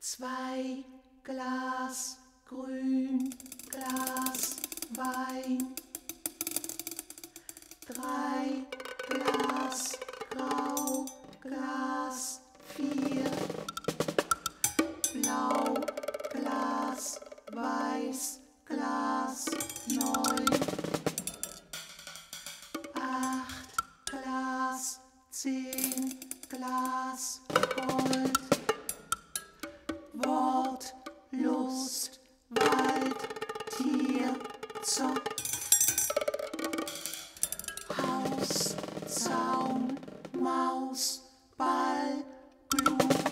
2 Glas Grün, Glas Wein, 3 Glas Grau, Glas 4, Blau, Glas Weiß, Glas 9, 8 Glas 10 Glas Gold, Wort, Lust, Wald, Tier, Zopf, Haus, Zaun, Maus, Ball, Glut,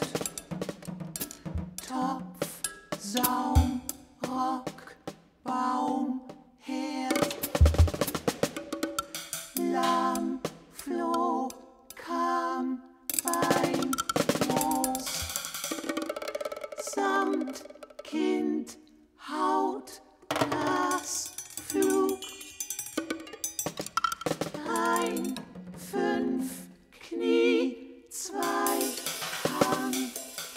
Topf, Saum, Rock, Baum, Herd, Lamm, Floh, Kamm, Bein, Moos, Samt, Kind, Haut, Glas, Flug, 1, 5, Knie, 2, Hand,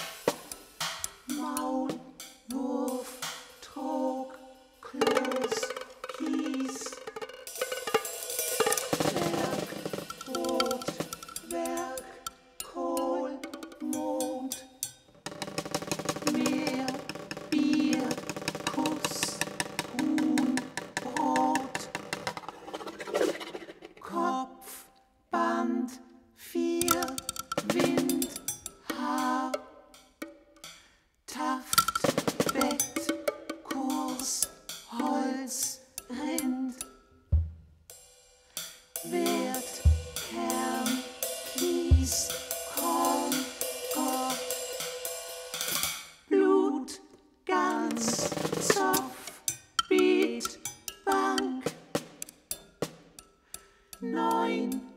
Maul, Wurf, Trog, Kloß, Kies, Berg, Brot, Werk, Kohl, Mond, Meer, Bier, Kuss, Huhn, Brot, Kopf, Band, 4, Wind, Haar, Taft, Bett, Kurs, Holz, Rind, Wert, Kern, Kies, Korn, Gott, Blut, Gans, Zopf, Beet, Bank, 9